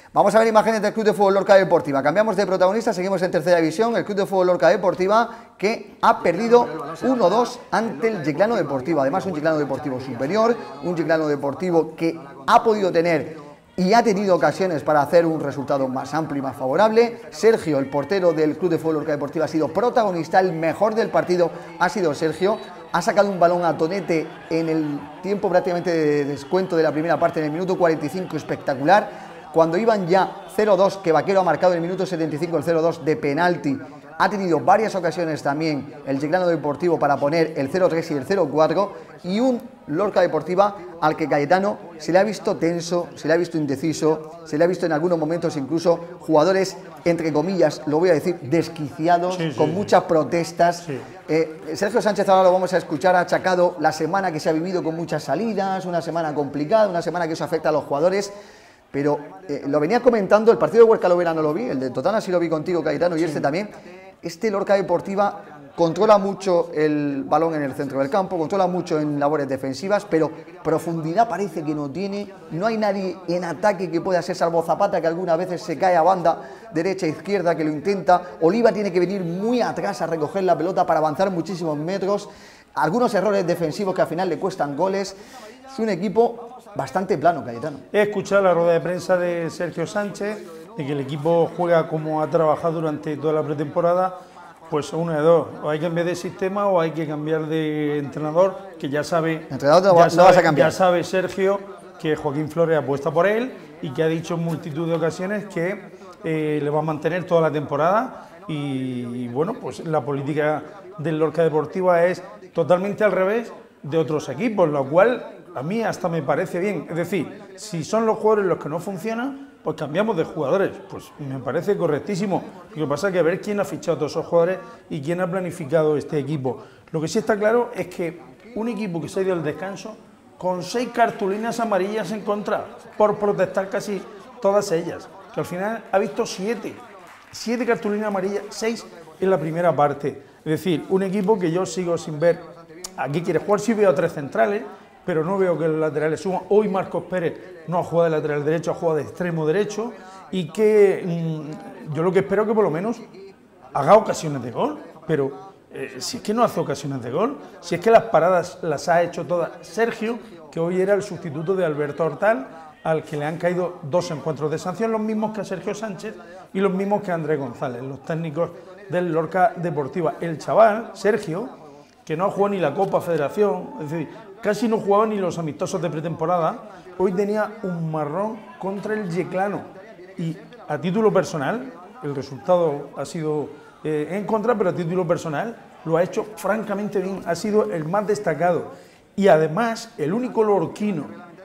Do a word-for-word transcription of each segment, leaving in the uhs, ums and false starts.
Vamos a ver imágenes del Club de Fútbol Lorca Deportiva. Cambiamos de protagonista, seguimos en tercera división. El Club de Fútbol Lorca Deportiva que ha perdido uno dos ante el Yeclano Deportivo. Además, un Yeclano Deportivo superior, un Yeclano Deportivo que ha podido tener y ha tenido ocasiones para hacer un resultado más amplio y más favorable. Sergio, el portero del Club de Fútbol Lorca Deportiva, ha sido protagonista, el mejor del partido ha sido Sergio. Ha sacado un balón a Tonete en el tiempo prácticamente de descuento de la primera parte, en el minuto cuarenta y cinco, espectacular. Cuando iban ya cero dos, que Vaquero ha marcado en el minuto setenta y cinco el cero dos de penalti, ha tenido varias ocasiones también el Yeclano Deportivo para poner el cero tres y el cero cuatro, y un Lorca Deportiva al que Cayetano se le ha visto tenso, se le ha visto indeciso, se le ha visto en algunos momentos incluso jugadores, entre comillas, lo voy a decir, desquiciados, sí, sí, con muchas protestas. Sí. Eh, Sergio Sánchez, ahora lo vamos a escuchar, ha achacado la semana que se ha vivido con muchas salidas, una semana complicada, una semana que eso afecta a los jugadores. Pero eh, lo venía comentando, el partido de Huerca Lovera no lo vi, el de Totana sí lo vi contigo, Cayetano, y sí. Este también. Este Lorca Deportiva controla mucho el balón en el centro del campo, controla mucho en labores defensivas, pero profundidad parece que no tiene. No hay nadie en ataque que pueda ser, salvo Zapata, que algunas veces se cae a banda derecha e izquierda, que lo intenta. Oliva tiene que venir muy atrás a recoger la pelota para avanzar muchísimos metros. Algunos errores defensivos que al final le cuestan goles. Es un equipo bastante plano, Cayetano. He escuchado la rueda de prensa de Sergio Sánchez, de que el equipo juega como ha trabajado durante toda la pretemporada. Pues una de dos, o hay que cambiar de sistema o hay que cambiar de entrenador, que ya sabe, entrenador no, ya no sabe, vas a cambiar. Ya sabe Sergio que Joaquín Flores apuesta por él y que ha dicho en multitud de ocasiones que eh, le va a mantener toda la temporada. Y, y bueno, pues la política del Lorca Deportiva es totalmente al revés de otros equipos, lo cual a mí hasta me parece bien. Es decir, si son los jugadores los que no funcionan, pues cambiamos de jugadores. Pues me parece correctísimo. Lo que pasa es que a ver quién ha fichado a todos esos jugadores y quién ha planificado este equipo. Lo que sí está claro es que un equipo que se ha ido al descanso con seis cartulinas amarillas en contra, por protestar casi todas ellas, que al final ha visto siete, siete cartulinas amarillas, seis en la primera parte. Es decir, un equipo que yo sigo sin ver. Aquí quiere jugar, sí veo a tres centrales, pero no veo que los laterales suban. Hoy Marcos Pérez no ha jugado de lateral derecho, ha jugado de extremo derecho, y que mmm, yo lo que espero es que por lo menos haga ocasiones de gol, pero eh, si es que no hace ocasiones de gol, si es que las paradas las ha hecho todas Sergio, que hoy era el sustituto de Alberto Hortal, al que le han caído dos encuentros de sanción, los mismos que a Sergio Sánchez y los mismos que a Andrés González, los técnicos del Lorca Deportiva. El chaval, Sergio, que no ha jugado ni la Copa Federación, es decir, casi no jugaba ni los amistosos de pretemporada, hoy tenía un marrón contra el Yeclano. Y a título personal, el resultado ha sido eh, en contra, pero a título personal lo ha hecho francamente bien, ha sido el más destacado. Y además, el único lorquino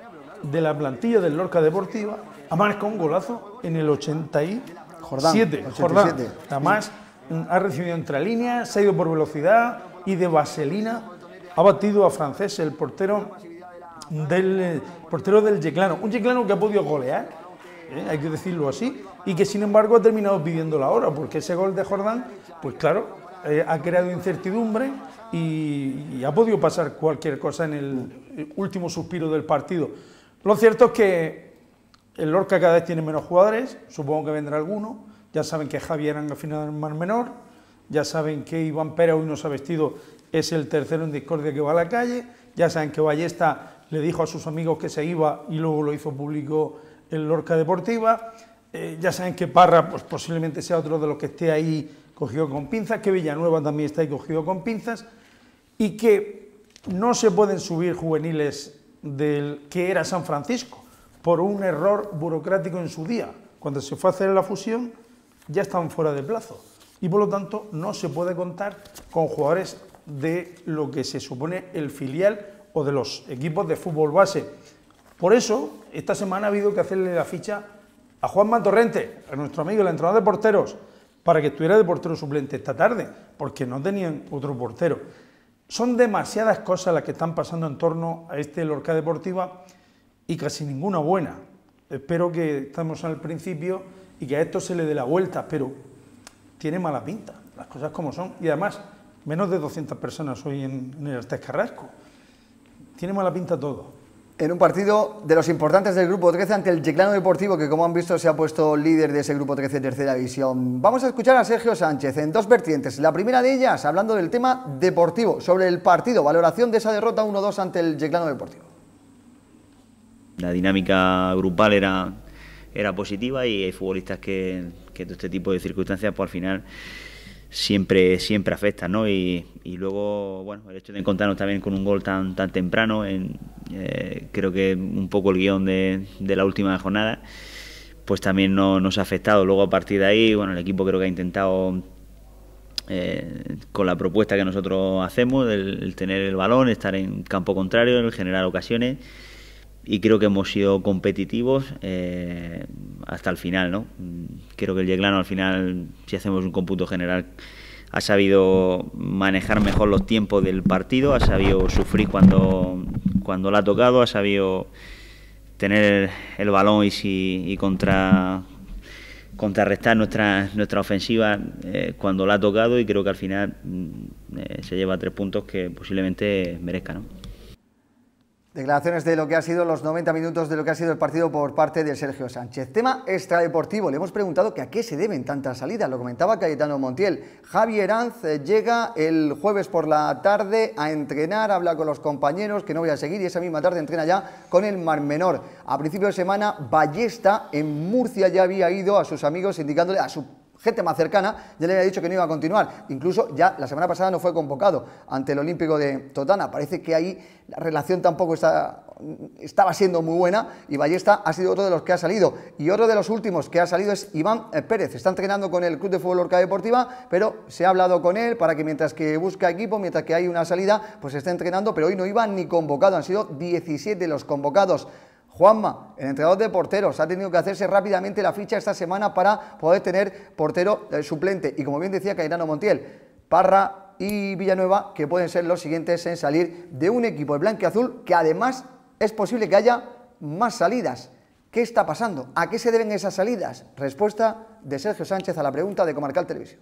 de la plantilla del Lorca Deportiva ha marcado un golazo en el ochenta y siete. Jordán, ochenta y siete. Además, ha recibido entre líneas, se ha ido por velocidad y de vaselina ha batido a Francés, el portero del, portero del Yeclano. Un Yeclano que ha podido golear, ¿eh? Hay que decirlo así, y que sin embargo ha terminado pidiendo la hora, porque ese gol de Jordán, pues claro, eh, ha creado incertidumbre y, y ha podido pasar cualquier cosa en el último suspiro del partido. Lo cierto es que el Lorca cada vez tiene menos jugadores, supongo que vendrá alguno. Ya saben que Javier al final es más menor, ya saben que Iván Pérez hoy no se ha vestido, es el tercero en discordia que va a la calle, ya saben que Ballesta le dijo a sus amigos que se iba y luego lo hizo público el Lorca Deportiva, eh, ya saben que Parra pues, posiblemente sea otro de los que esté ahí cogido con pinzas, que Villanueva también está ahí cogido con pinzas, y que no se pueden subir juveniles del que era San Francisco por un error burocrático en su día. Cuando se fue a hacer la fusión ya estaban fuera de plazo y por lo tanto no se puede contar con jugadores de lo que se supone el filial o de los equipos de fútbol base. Por eso, esta semana ha habido que hacerle la ficha a Juanma Torrente, a nuestro amigo, el entrenador de porteros, para que estuviera de portero suplente esta tarde, porque no tenían otro portero. Son demasiadas cosas las que están pasando en torno a este Lorca Deportiva y casi ninguna buena. Espero que estemos al principio y que a esto se le dé la vuelta, pero tiene mala pinta, las cosas como son. Y además, menos de doscientas personas hoy en, en el Artés Carrasco. Tiene mala pinta todo. En un partido de los importantes del Grupo trece ante el Yeclano Deportivo, que como han visto se ha puesto líder de ese Grupo trece Tercera División. Vamos a escuchar a Sergio Sánchez en dos vertientes. La primera de ellas, hablando del tema deportivo, sobre el partido, valoración de esa derrota uno dos ante el Yeclano Deportivo. La dinámica grupal era, era positiva y hay futbolistas que, que todo este tipo de circunstancias, pues al final siempre siempre afecta, ¿no? Y, y luego, bueno, el hecho de encontrarnos también con un gol tan tan temprano, en, eh, creo que un poco el guión de, de la última jornada, pues también no, nos ha afectado. Luego a partir de ahí, bueno, el equipo creo que ha intentado, eh, con la propuesta que nosotros hacemos, el, el tener el balón, estar en campo contrario, el generar ocasiones, y creo que hemos sido competitivos eh, hasta el final, ¿no? Creo que el Yeclano al final, si hacemos un cómputo general, ha sabido manejar mejor los tiempos del partido, ha sabido sufrir cuando, cuando lo ha tocado, ha sabido tener el balón y, si, y contra, contrarrestar nuestra, nuestra ofensiva eh, cuando lo ha tocado, y creo que al final eh, se lleva tres puntos que posiblemente merezca, ¿no? Declaraciones de lo que ha sido los noventa minutos de lo que ha sido el partido por parte de Sergio Sánchez. Tema extradeportivo, le hemos preguntado que a qué se deben tantas salidas, lo comentaba Cayetano Montiel. Javi Herranz llega el jueves por la tarde a entrenar, habla con los compañeros, que no voy a seguir, y esa misma tarde entrena ya con el Mar Menor. A principio de semana, Ballesta en Murcia ya había ido a sus amigos indicándole a su gente más cercana, ya le había dicho que no iba a continuar. Incluso ya la semana pasada no fue convocado ante el Olímpico de Totana. Parece que ahí la relación tampoco está, estaba siendo muy buena, y Ballesta ha sido otro de los que ha salido. Y otro de los últimos que ha salido es Iván Pérez. Está entrenando con el Club de Fútbol Lorca Deportiva, pero se ha hablado con él para que mientras que busca equipo, mientras que hay una salida, pues esté entrenando, pero hoy no iba ni convocado. Han sido diecisiete los convocados. Juanma, el entrenador de porteros, ha tenido que hacerse rápidamente la ficha esta semana para poder tener portero eh, suplente. Y como bien decía Cayetano Montiel, Parra y Villanueva, que pueden ser los siguientes en salir de un equipo de blanquiazul, que además es posible que haya más salidas. ¿Qué está pasando? ¿A qué se deben esas salidas? Respuesta de Sergio Sánchez a la pregunta de Comarcal Televisión.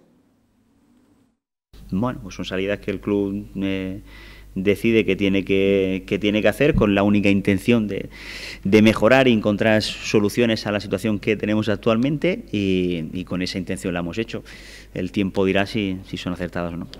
Bueno, pues son salidas que el club eh, decide que tiene que, que tiene que hacer, con la única intención de, de mejorar y encontrar soluciones a la situación que tenemos actualmente, y, y con esa intención la hemos hecho. El tiempo dirá si, si son acertadas o no.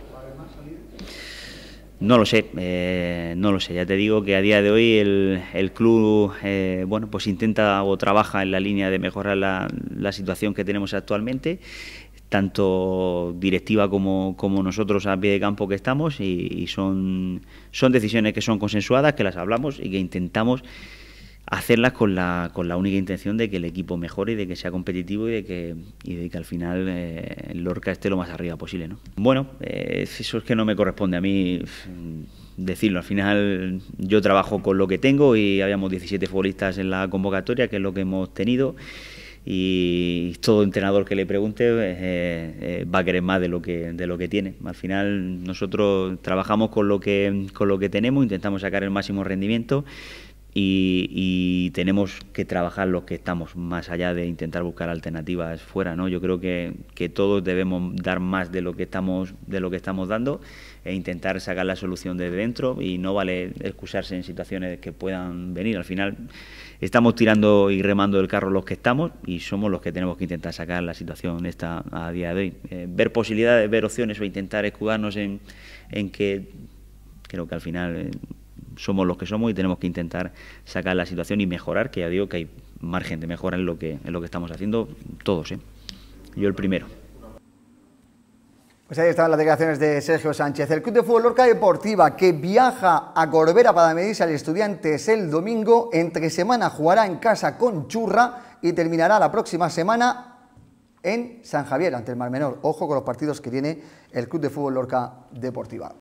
No lo sé, eh, no lo sé. Ya te digo que a día de hoy el, el club eh, bueno, pues intenta o trabaja en la línea de mejorar la, la situación que tenemos actualmente, tanto directiva como, como nosotros a pie de campo que estamos, y, y son, son decisiones que son consensuadas, que las hablamos y que intentamos hacerlas con la, con la única intención de que el equipo mejore y de que sea competitivo, y de que, y de que al final eh, el Lorca esté lo más arriba posible, ¿no? Bueno, eh, eso es que no me corresponde a mí decirlo. Al final yo trabajo con lo que tengo, y habíamos diecisiete futbolistas en la convocatoria, que es lo que hemos tenido, y todo entrenador que le pregunte eh, eh, va a querer más de lo que de lo que tiene. Al final nosotros trabajamos con lo que con lo que tenemos, intentamos sacar el máximo rendimiento, y, y tenemos que trabajar los que estamos, más allá de intentar buscar alternativas fuera, ¿no? Yo creo que, que todos debemos dar más de lo que estamos de lo que estamos dando, e intentar sacar la solución desde dentro, y no vale excusarse en situaciones que puedan venir. Al final estamos tirando y remando del carro los que estamos, y somos los que tenemos que intentar sacar la situación esta a día de hoy. Eh, ver posibilidades, ver opciones, o intentar escudarnos en, en que creo que al final eh, somos los que somos, y tenemos que intentar sacar la situación y mejorar, que ya digo que hay margen de mejora en lo que, en lo que estamos haciendo todos, ¿eh? Yo el primero. Pues ahí estaban las declaraciones de Sergio Sánchez. El Club de Fútbol Lorca Deportiva, que viaja a Corbera para medirse al Estudiantes el domingo, entre semana jugará en casa con Churra y terminará la próxima semana en San Javier ante el Mar Menor. Ojo con los partidos que tiene el Club de Fútbol Lorca Deportiva.